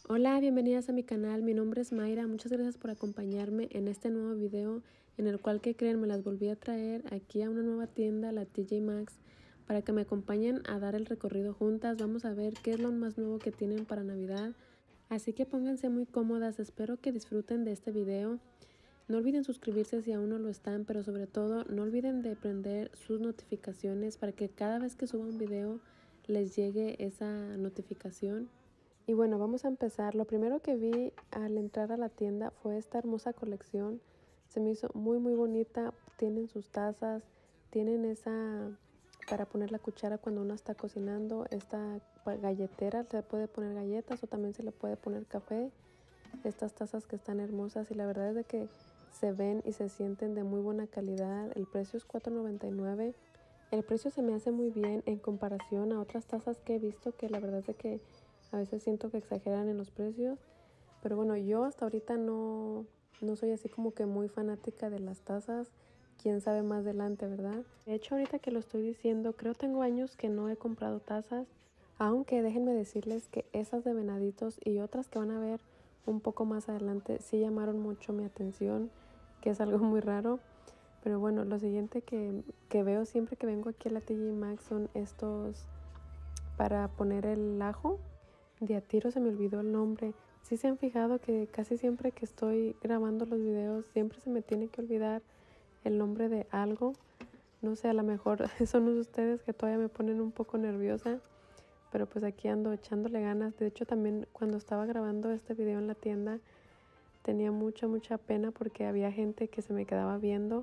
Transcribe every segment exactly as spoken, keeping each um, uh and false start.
Hola, bienvenidas a mi canal, mi nombre es Mayra, muchas gracias por acompañarme en este nuevo video en el cual, que creen, me las volví a traer aquí a una nueva tienda, la T J Maxx, para que me acompañen a dar el recorrido juntas. Vamos a ver qué es lo más nuevo que tienen para Navidad, así que pónganse muy cómodas, espero que disfruten de este video. No olviden suscribirse si aún no lo están, pero sobre todo no olviden de prender sus notificaciones para que cada vez que suba un video les llegue esa notificación. Y bueno, vamos a empezar. Lo primero que vi al entrar a la tienda fue esta hermosa colección. Se me hizo muy muy bonita. Tienen sus tazas, tienen esa para poner la cuchara cuando uno está cocinando, esta galletera, se le puede poner galletas o también se le puede poner café. Estas tazas que están hermosas y la verdad es de que se ven y se sienten de muy buena calidad. El precio es cuatro noventa y nueve. El precio se me hace muy bien en comparación a otras tazas que he visto, que la verdad es de que a veces siento que exageran en los precios. Pero bueno, yo hasta ahorita no, no soy así como que muy fanática de las tazas. Quién sabe más adelante, ¿verdad? De hecho, ahorita que lo estoy diciendo, creo tengo años que no he comprado tazas. Aunque déjenme decirles que esas de venaditos y otras que van a ver un poco más adelante sí llamaron mucho mi atención, que es algo muy raro. Pero bueno, lo siguiente que, que veo siempre que vengo aquí a la T J Maxx son estos para poner el ajo. De a tiro se me olvidó el nombre. Sí se han fijado que casi siempre que estoy grabando los videos siempre se me tiene que olvidar el nombre de algo. No sé, a lo mejor son ustedes que todavía me ponen un poco nerviosa. Pero pues aquí ando echándole ganas. De hecho, también cuando estaba grabando este video en la tienda tenía mucha, mucha pena porque había gente que se me quedaba viendo.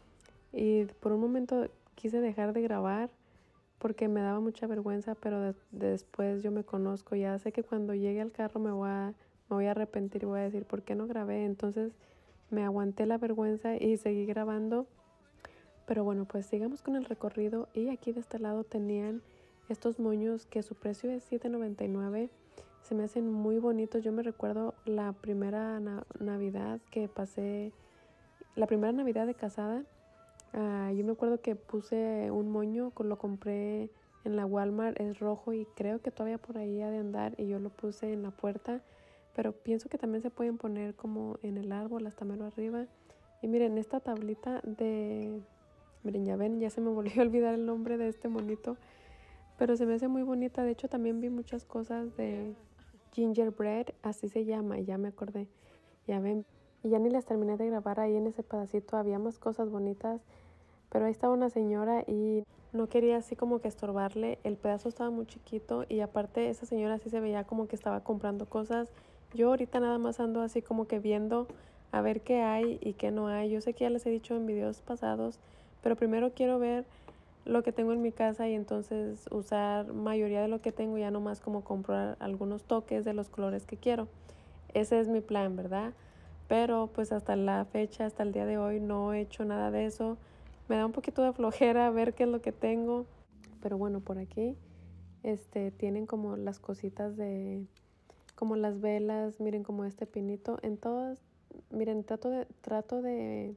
Y por un momento quise dejar de grabar porque me daba mucha vergüenza, pero de, de después yo me conozco. Ya sé que cuando llegue al carro me voy, a, me voy a arrepentir y voy a decir, ¿por qué no grabé? Entonces me aguanté la vergüenza y seguí grabando. Pero bueno, pues sigamos con el recorrido. Y aquí de este lado tenían estos moños que su precio es siete noventa y nueve. Se me hacen muy bonitos. Yo me recuerdo la primera na Navidad que pasé, la primera Navidad de casada. Uh, yo me acuerdo que puse un moño, lo compré en la Walmart, es rojo y creo que todavía por ahí ha de andar, y yo lo puse en la puerta. Pero pienso que también se pueden poner como en el árbol, hasta mero arriba. Y miren, esta tablita de... Miren, ya ven, ya se me volvió a olvidar el nombre de este monito, pero se me hace muy bonita. De hecho, también vi muchas cosas de gingerbread, así se llama, ya me acordé. Ya ven, y ya ni las terminé de grabar ahí en ese pedacito, había más cosas bonitas. Pero ahí estaba una señora y no quería así como que estorbarle. El pedazo estaba muy chiquito y aparte esa señora sí se veía como que estaba comprando cosas. Yo ahorita nada más ando así como que viendo a ver qué hay y qué no hay. Yo sé que ya les he dicho en videos pasados, pero primero quiero ver lo que tengo en mi casa y entonces usar mayoría de lo que tengo, ya nomás como comprar algunos toques de los colores que quiero. Ese es mi plan, ¿verdad? Pero pues hasta la fecha, hasta el día de hoy no he hecho nada de eso. Me da un poquito de flojera ver qué es lo que tengo. Pero bueno, por aquí este tienen como las cositas de, como las velas, miren, como este pinito. En todas, miren, trato de, trato de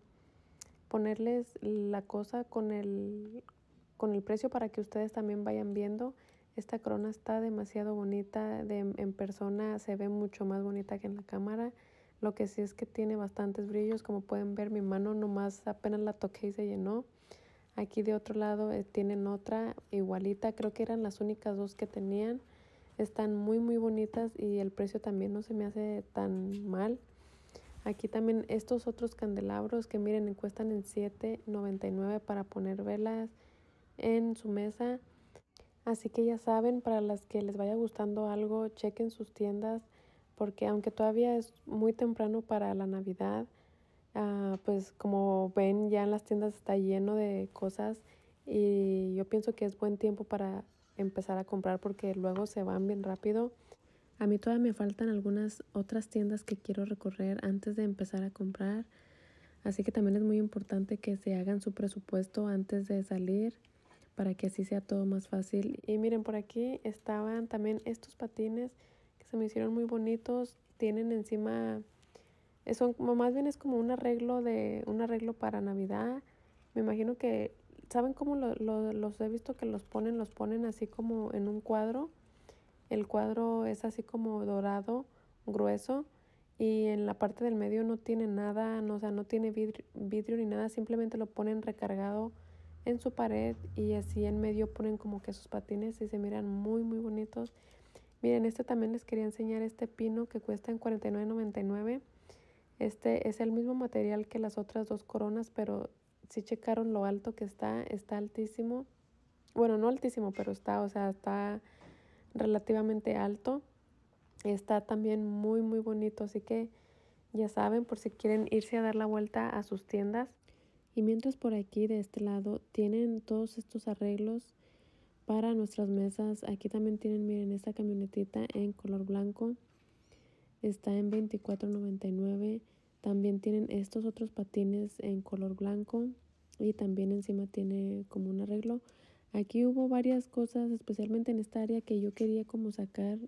ponerles la cosa con el, con el precio para que ustedes también vayan viendo. Esta corona está demasiado bonita, de, en persona se ve mucho más bonita que en la cámara. Lo que sí es que tiene bastantes brillos, como pueden ver mi mano nomás apenas la toqué y se llenó. Aquí de otro lado eh, tienen otra igualita, creo que eran las únicas dos que tenían. Están muy muy bonitas y el precio también no se me hace tan mal. Aquí también estos otros candelabros que miren cuestan en siete noventa y nueve para poner velas en su mesa. Así que ya saben, para las que les vaya gustando algo, chequen sus tiendas, porque aunque todavía es muy temprano para la Navidad, uh, pues como ven ya en las tiendas está lleno de cosas y yo pienso que es buen tiempo para empezar a comprar porque luego se van bien rápido. A mí todavía me faltan algunas otras tiendas que quiero recorrer antes de empezar a comprar, así que también es muy importante que se hagan su presupuesto antes de salir para que así sea todo más fácil. Y miren, por aquí estaban también estos patines que se me hicieron muy bonitos. Tienen encima, son como, más bien es como un arreglo de un arreglo para Navidad. Me imagino que, ¿saben cómo lo, lo, los he visto que los ponen? Los ponen así como en un cuadro. El cuadro es así como dorado, grueso y en la parte del medio no tiene nada, no, o sea, no tiene vidrio, vidrio ni nada, simplemente lo ponen recargado en su pared y así en medio ponen como que sus patines y se miran muy muy bonitos. Miren, este también les quería enseñar este pino que cuesta en cuarenta y nueve noventa y nueve. Este es el mismo material que las otras dos coronas, pero si checaron lo alto que está, está altísimo. Bueno, no altísimo, pero está, o sea, está relativamente alto. Está también muy muy bonito, así que ya saben, por si quieren irse a dar la vuelta a sus tiendas. Y mientras por aquí de este lado tienen todos estos arreglos para nuestras mesas. Aquí también tienen, miren, esta camionetita en color blanco. Está en veinticuatro noventa y nueve. También tienen estos otros patines en color blanco. Y también encima tiene como un arreglo. Aquí hubo varias cosas, especialmente en esta área que yo quería como sacar,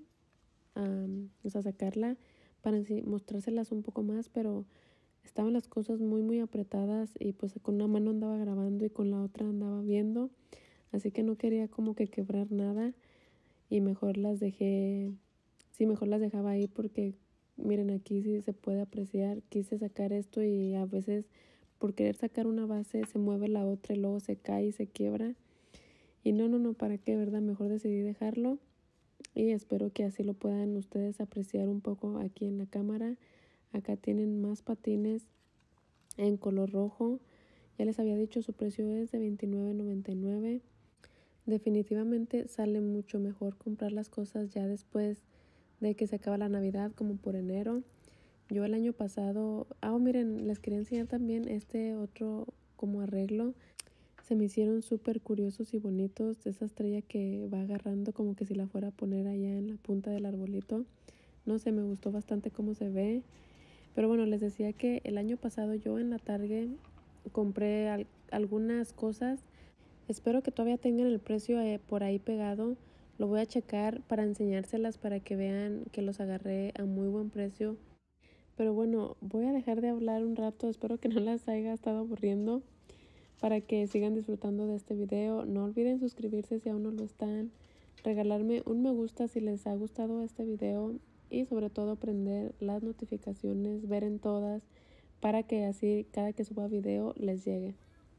um, o sea, sacarla para mostrárselas un poco más, pero estaban las cosas muy muy apretadas y pues con una mano andaba grabando y con la otra andaba viendo, así que no quería como que quebrar nada y mejor las dejé, sí, mejor las dejaba ahí porque miren, aquí sí se puede apreciar. Quise sacar esto y a veces por querer sacar una base se mueve la otra y luego se cae y se quiebra y no, no, no, ¿para qué, verdad? Mejor decidí dejarlo y espero que así lo puedan ustedes apreciar un poco aquí en la cámara. Acá tienen más patines en color rojo. Ya les había dicho, su precio es de veintinueve noventa y nueve. Definitivamente sale mucho mejor comprar las cosas ya después de que se acaba la Navidad, como por enero. Yo el año pasado, ah, oh, miren, les quería enseñar también este otro como arreglo. Se me hicieron súper curiosos y bonitos, esa estrella que va agarrando como que si la fuera a poner allá en la punta del arbolito. No sé, me gustó bastante cómo se ve. Pero bueno, les decía que el año pasado yo en la Target compré al algunas cosas. Espero que todavía tengan el precio eh, por ahí pegado. Lo voy a checar para enseñárselas para que vean que los agarré a muy buen precio. Pero bueno, voy a dejar de hablar un rato. Espero que no las haya estado aburriendo, para que sigan disfrutando de este video. No olviden suscribirse si aún no lo están, regalarme un me gusta si les ha gustado este video y sobre todo prender las notificaciones, ver en todas, para que así cada que suba video les llegue.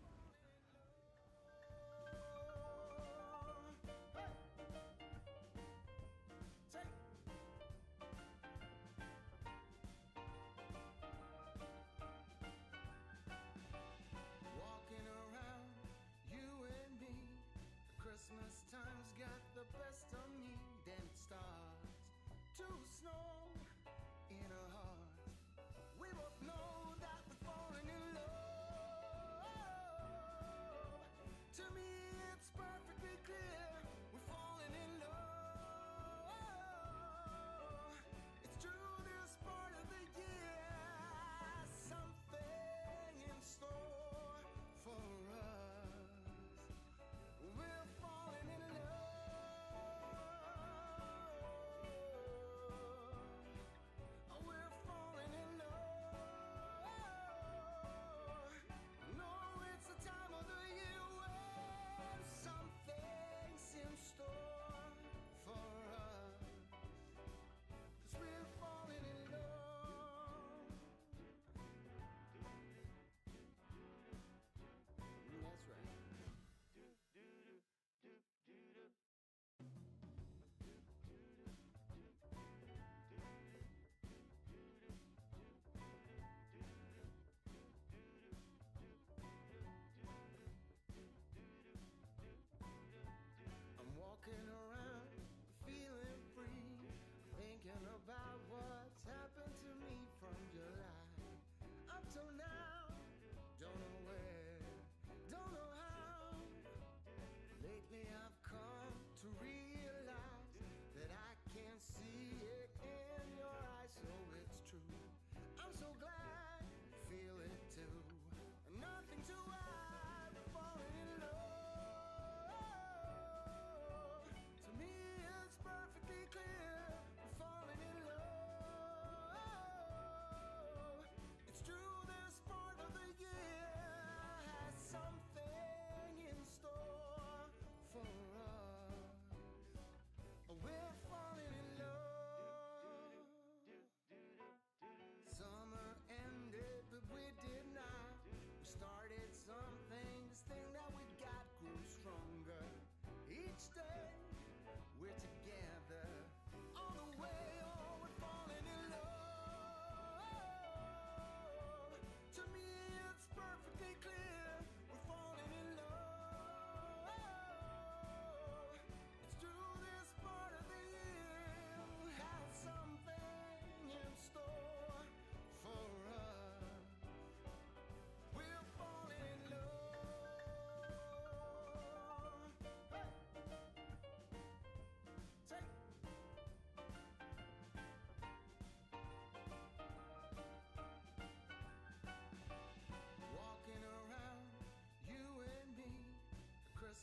Christmas time's got the best of me, then it starts to snow in our hearts. We both know that we're falling in love.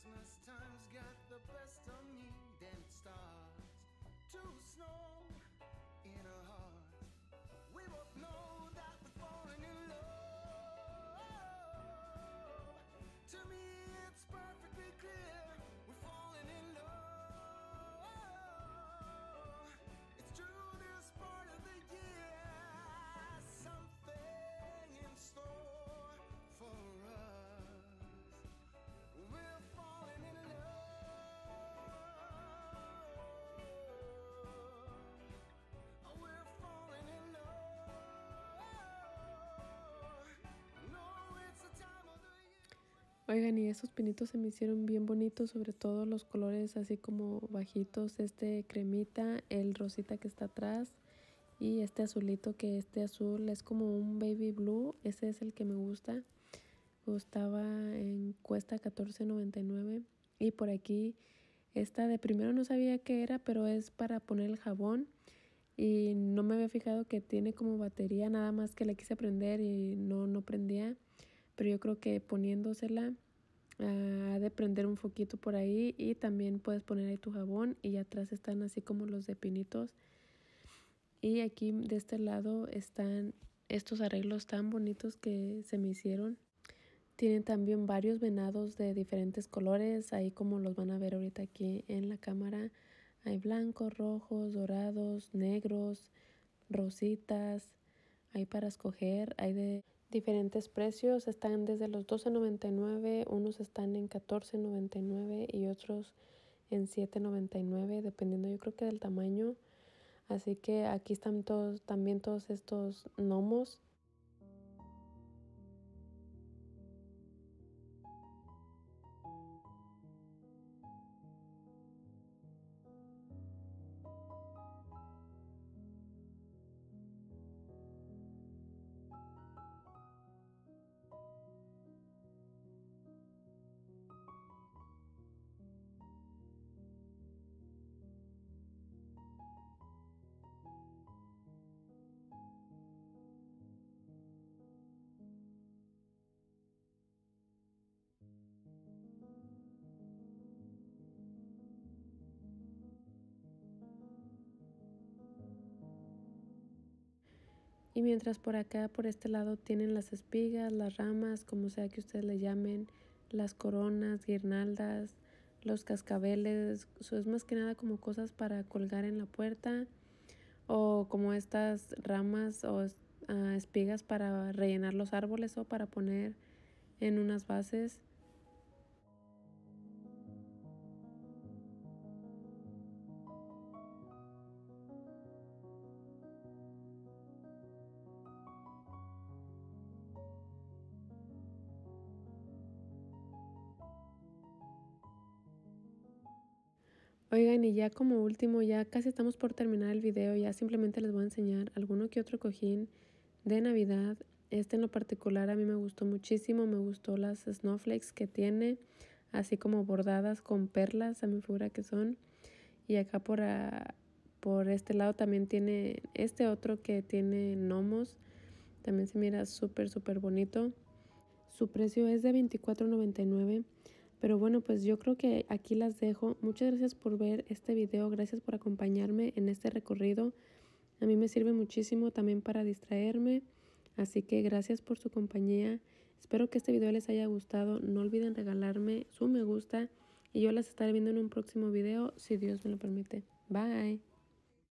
Christmas time's got the best of me, then it starts to snow in our hearts. We both know that we're falling in love. To me it's perfectly clear we're falling in love. It's true this part of the year, something in store for us. We're falling in love. We're falling in love. No, it's the time of the year. Oigan, y estos pinitos se me hicieron bien bonitos, sobre todo los colores así como bajitos, este cremita, el rosita que está atrás y este azulito, que este azul es como un baby blue, ese es el que me gusta. Costaba en cuesta catorce noventa y nueve. Y por aquí esta de primero no sabía qué era, pero es para poner el jabón y no me había fijado que tiene como batería, nada más que la quise prender y no, no prendía, pero yo creo que poniéndosela uh, ha de prender un foquito por ahí. Y también puedes poner ahí tu jabón y atrás están así como los de pinitos. Y aquí de este lado están estos arreglos tan bonitos que se me hicieron. Tienen también varios venados de diferentes colores, ahí como los van a ver ahorita aquí en la cámara. Hay blancos, rojos, dorados, negros, rositas. Hay para escoger, hay de diferentes precios. Están desde los doce noventa y nueve, unos están en catorce noventa y nueve y otros en siete noventa y nueve, dependiendo yo creo que del tamaño. Así que aquí están todos, también todos estos gnomos. Y mientras por acá, por este lado, tienen las espigas, las ramas, como sea que ustedes le llamen, las coronas, guirnaldas, los cascabeles. Eso es más que nada como cosas para colgar en la puerta, o como estas ramas o uh, espigas para rellenar los árboles o para poner en unas bases. Oigan, y ya como último, ya casi estamos por terminar el video, ya simplemente les voy a enseñar alguno que otro cojín de Navidad. Este en lo particular a mí me gustó muchísimo, me gustó las snowflakes que tiene, así como bordadas con perlas, a mi figura que son. Y acá por, a, por este lado también tiene este otro que tiene gnomos, también se mira súper súper bonito. Su precio es de veinticuatro noventa y nueve. Pero bueno, pues yo creo que aquí las dejo. Muchas gracias por ver este video. Gracias por acompañarme en este recorrido. A mí me sirve muchísimo también para distraerme. Así que gracias por su compañía. Espero que este video les haya gustado. No olviden regalarme su me gusta. Y yo las estaré viendo en un próximo video, si Dios me lo permite. Bye.